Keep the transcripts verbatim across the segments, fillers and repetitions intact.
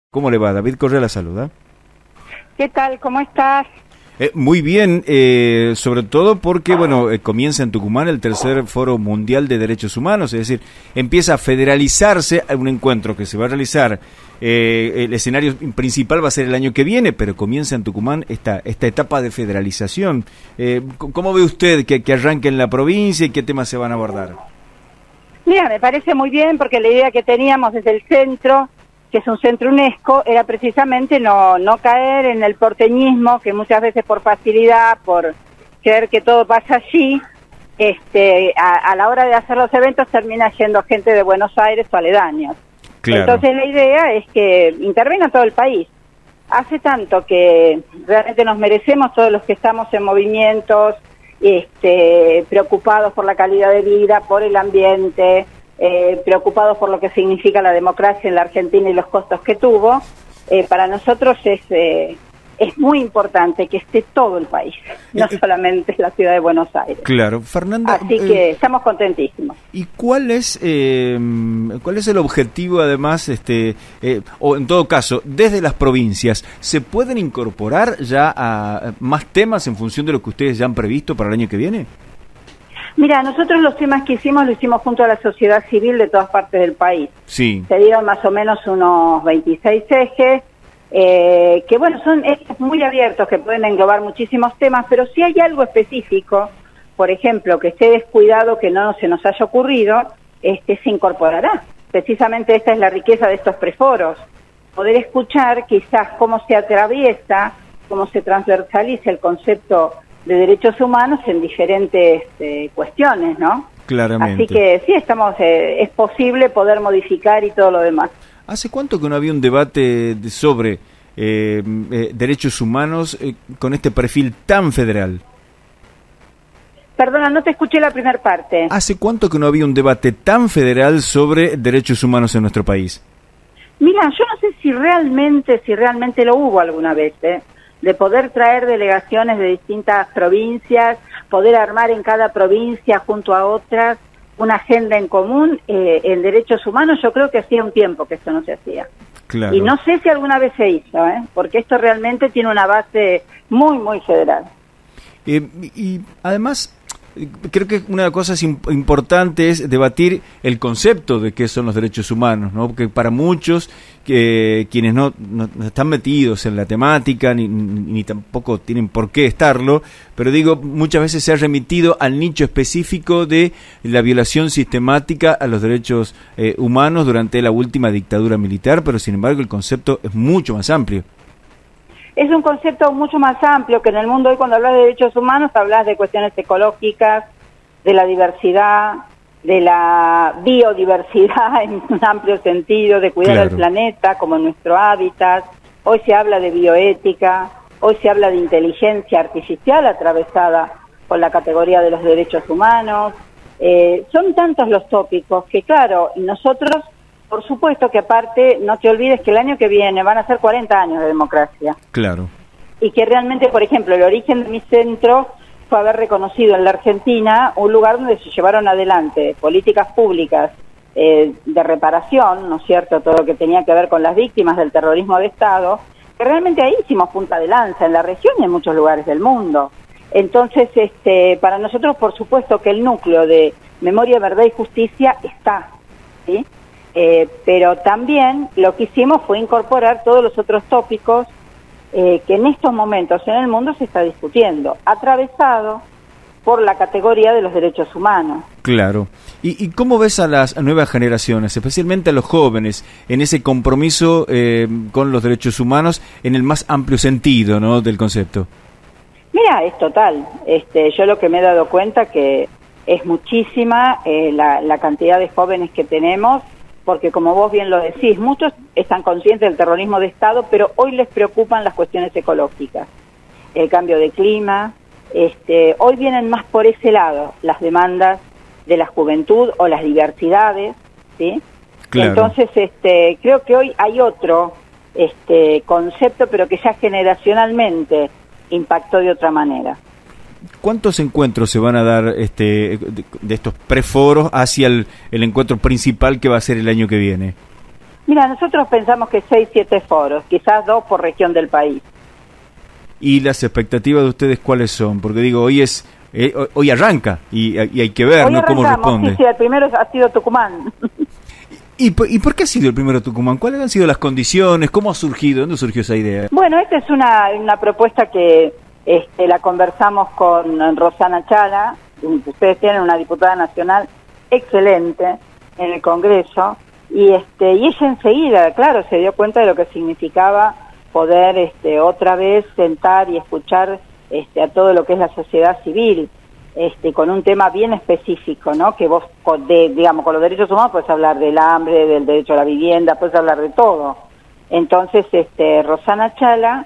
¿Cómo le va? David Correa la saluda. ¿Qué tal? ¿Cómo estás? Eh, muy bien, eh, sobre todo porque, bueno, eh, comienza en Tucumán el tercer Foro Mundial de Derechos Humanos, es decir, empieza a federalizarse un encuentro que se va a realizar, eh, el escenario principal va a ser el año que viene, pero comienza en Tucumán esta, esta etapa de federalización. Eh, ¿Cómo ve usted que, que arranque en la provincia y qué temas se van a abordar? Mira, me parece muy bien porque la idea que teníamos desde el centro, que es un centro UNESCO, era precisamente no, no caer en el porteñismo, que muchas veces por facilidad, por creer que todo pasa allí, este, a, a la hora de hacer los eventos termina yendo gente de Buenos Aires o aledaños. Claro. Entonces la idea es que intervenga todo el país. Hace tanto que realmente nos merecemos todos los que estamos en movimientos, este, preocupados por la calidad de vida, por el ambiente, Eh, preocupados por lo que significa la democracia en la Argentina y los costos que tuvo. Eh, para nosotros es eh, es muy importante que esté todo el país, no eh, solamente la ciudad de Buenos Aires. Claro, Fernanda. Así eh, que estamos contentísimos. ¿Y cuál es eh, cuál es el objetivo, además, este eh, o en todo caso, desde las provincias, se pueden incorporar ya a más temas en función de lo que ustedes ya han previsto para el año que viene? Mira, nosotros los temas que hicimos lo hicimos junto a la sociedad civil de todas partes del país. Sí. Se dieron más o menos unos veintiséis ejes, eh, que bueno, son ejes muy abiertos que pueden englobar muchísimos temas, pero si hay algo específico, por ejemplo, que esté descuidado, que no se nos haya ocurrido, este se incorporará. Precisamente esta es la riqueza de estos preforos, poder escuchar quizás cómo se atraviesa, cómo se transversaliza el concepto de derechos humanos en diferentes eh, cuestiones, ¿no? Claramente. Así que sí, estamos, eh, es posible poder modificar y todo lo demás. ¿Hace cuánto que no había un debate de, sobre eh, eh, derechos humanos eh, con este perfil tan federal? Perdona, no te escuché la primera parte. ¿Hace cuánto que no había un debate tan federal sobre derechos humanos en nuestro país? Mira, yo no sé si realmente, si realmente lo hubo alguna vez, ¿eh? De poder traer delegaciones de distintas provincias, poder armar en cada provincia junto a otras una agenda en común eh, en derechos humanos. Yo creo que hacía un tiempo que esto no se hacía. Claro. Y no sé si alguna vez se hizo, ¿eh? Porque esto realmente tiene una base muy, muy federal. Eh, y además, creo que una cosa importante es debatir el concepto de qué son los derechos humanos, ¿no? Porque para muchos, que quienes no, no están metidos en la temática, ni, ni, ni tampoco tienen por qué estarlo, pero digo, muchas veces se ha remitido al nicho específico de la violación sistemática a los derechos eh, humanos durante la última dictadura militar, pero sin embargo el concepto es mucho más amplio. Es un concepto mucho más amplio que en el mundo hoy. Cuando hablas de derechos humanos hablas de cuestiones ecológicas, de la diversidad, de la biodiversidad en un amplio sentido, de cuidar claro. al planeta como nuestro hábitat. Hoy se habla de bioética, hoy se habla de inteligencia artificial atravesada por la categoría de los derechos humanos. Eh, son tantos los tópicos que, claro, nosotros, por supuesto que aparte, no te olvides que el año que viene van a ser cuarenta años de democracia. Claro. Y que realmente, por ejemplo, el origen de mi centro fue haber reconocido en la Argentina un lugar donde se llevaron adelante políticas públicas eh, de reparación, ¿no es cierto?, todo lo que tenía que ver con las víctimas del terrorismo de Estado, que realmente ahí hicimos punta de lanza en la región y en muchos lugares del mundo. Entonces, este, para nosotros, por supuesto que el núcleo de memoria, verdad y justicia está, ¿sí? Eh, pero también lo que hicimos fue incorporar todos los otros tópicos eh, que en estos momentos en el mundo se está discutiendo, atravesado por la categoría de los derechos humanos. Claro. ¿Y, y cómo ves a las nuevas generaciones, especialmente a los jóvenes, en ese compromiso eh, con los derechos humanos en el más amplio sentido, ¿no?, del concepto? Mira, es total. Este, yo lo que me he dado cuenta que es muchísima eh, la, la cantidad de jóvenes que tenemos, porque como vos bien lo decís, muchos están conscientes del terrorismo de Estado, pero hoy les preocupan las cuestiones ecológicas, el cambio de clima. Este, hoy vienen más por ese lado las demandas de la juventud o las diversidades, ¿sí? Claro. Entonces, este, creo que hoy hay otro este, concepto, pero que ya generacionalmente impactó de otra manera. ¿Cuántos encuentros se van a dar este, de, de estos preforos hacia el, el encuentro principal que va a ser el año que viene? Mira, nosotros pensamos que seis, siete foros, quizás dos por región del país. ¿Y las expectativas de ustedes cuáles son? Porque digo, hoy es eh, hoy arranca y, y hay que ver, hoy ¿no? Cómo responde. Sí, sí, el primero ha sido Tucumán. ¿Y, ¿Y por qué ha sido el primero Tucumán? ¿Cuáles han sido las condiciones? ¿Cómo ha surgido? ¿Dónde surgió esa idea? Bueno, esta es una, una propuesta que este, la conversamos con Rosana Chala. Ustedes tienen una diputada nacional excelente en el Congreso. Y, este, y ella enseguida, claro, se dio cuenta de lo que significaba poder este, otra vez sentar y escuchar este, a todo lo que es la sociedad civil. Este, con un tema bien específico, ¿no? Que vos, con, de, digamos, con los derechos humanos puedes hablar del hambre, del derecho a la vivienda, puedes hablar de todo. Entonces, este, Rosana Chala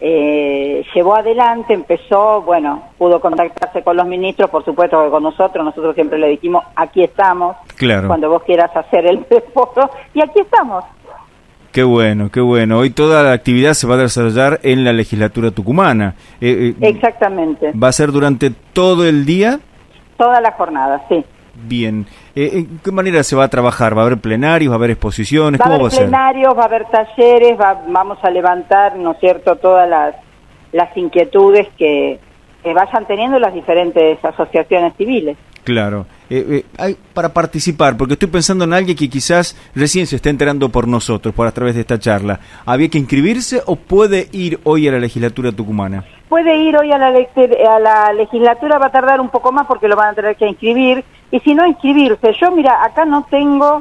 eh, llevó adelante, empezó, bueno, pudo contactarse con los ministros, por supuesto que con nosotros, nosotros siempre le dijimos, aquí estamos, claro, cuando vos quieras hacer el foro, y aquí estamos. Qué bueno, qué bueno. Hoy toda la actividad se va a desarrollar en la legislatura tucumana. Eh, eh, Exactamente. ¿Va a ser durante todo el día? Toda la jornada, sí. Bien. Eh, ¿En qué manera se va a trabajar? ¿Va a haber plenarios? ¿Va a haber exposiciones? Va a ¿Cómo haber va a ser? plenarios, va a haber talleres, va, vamos a levantar, ¿no es cierto?, todas las, las inquietudes que, que vayan teniendo las diferentes asociaciones civiles. Claro. Eh, eh, hay, para participar, porque estoy pensando en alguien que quizás recién se está enterando por nosotros, por a través de esta charla. ¿Había que inscribirse o puede ir hoy a la legislatura tucumana? Puede ir hoy a la, a la legislatura, va a tardar un poco más porque lo van a tener que inscribir. Y si no, inscribirse. Yo, mira, acá no tengo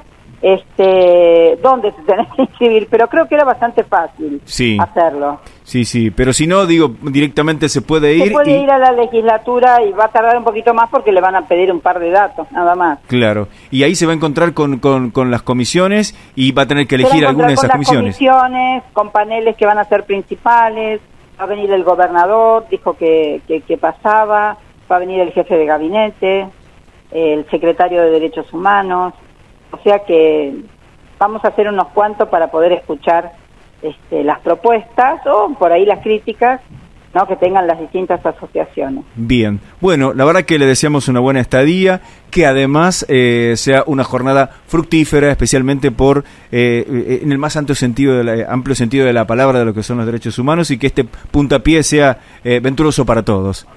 este dónde se tenés que inscribir, pero creo que era bastante fácil sí. hacerlo. Sí, sí, pero si no, digo, directamente se puede ir. Se puede y... ir a la legislatura y va a tardar un poquito más porque le van a pedir un par de datos, nada más. Claro, y ahí se va a encontrar con, con, con las comisiones y va a tener que elegir alguna de esas con comisiones. Las comisiones, con paneles que van a ser principales, va a venir el gobernador, dijo que, que, que pasaba, va a venir el jefe de gabinete, el secretario de Derechos Humanos, o sea que vamos a hacer unos cuantos para poder escuchar este, las propuestas o por ahí las críticas, ¿no?, que tengan las distintas asociaciones. Bien, bueno, la verdad que le deseamos una buena estadía, que además eh, sea una jornada fructífera, especialmente por eh, en el más amplio sentido, de la, amplio sentido de la palabra de lo que son los derechos humanos y que este puntapié sea eh, venturoso para todos.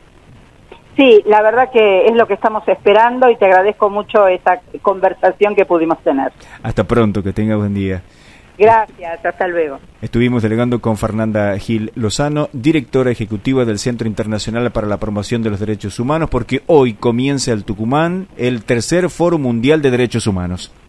Sí, la verdad que es lo que estamos esperando y te agradezco mucho esta conversación que pudimos tener. Hasta pronto, que tenga buen día. Gracias, hasta luego. Estuvimos delegando con Fernanda Gil Lozano, directora ejecutiva del Centro Internacional para la Promoción de los Derechos Humanos, porque hoy comienza el Tucumán el tercer Foro Mundial de Derechos Humanos.